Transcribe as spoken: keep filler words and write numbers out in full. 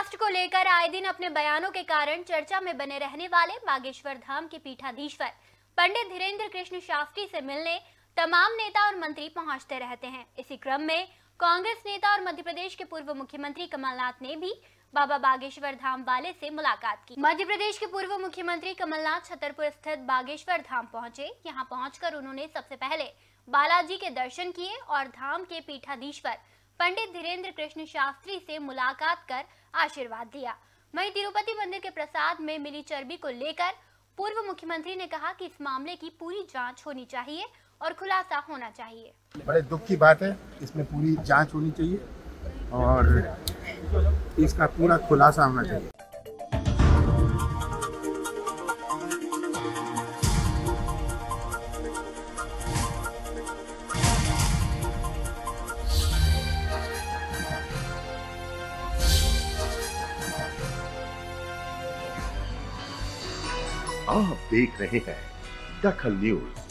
राष्ट्र को लेकर आए दिन अपने बयानों के कारण चर्चा में बने रहने वाले बागेश्वर धाम के पीठाधीश्वर पंडित धीरेन्द्र कृष्ण शास्त्री से मिलने तमाम नेता और मंत्री पहुंचते रहते हैं। इसी क्रम में कांग्रेस नेता और मध्य प्रदेश के पूर्व मुख्यमंत्री कमलनाथ ने भी बाबा बागेश्वर धाम वाले से मुलाकात की। मध्य प्रदेश के पूर्व मुख्यमंत्री कमलनाथ छतरपुर स्थित बागेश्वर धाम पहुंचे। यहां पहुंचकर उन्होंने सबसे पहले बालाजी के दर्शन किए और धाम के पीठाधीश्वर पंडित धीरेन्द्र कृष्ण शास्त्री से मुलाकात कर आशीर्वाद दिया। वहीं तिरुपति मंदिर के प्रसाद में मिली चर्बी को लेकर पूर्व मुख्यमंत्री ने कहा कि इस मामले की पूरी जांच होनी चाहिए और खुलासा होना चाहिए। बड़े दुख की बात है, इसमें पूरी जांच होनी चाहिए और इसका पूरा खुलासा होना चाहिए। आप देख रहे हैं दखल न्यूज।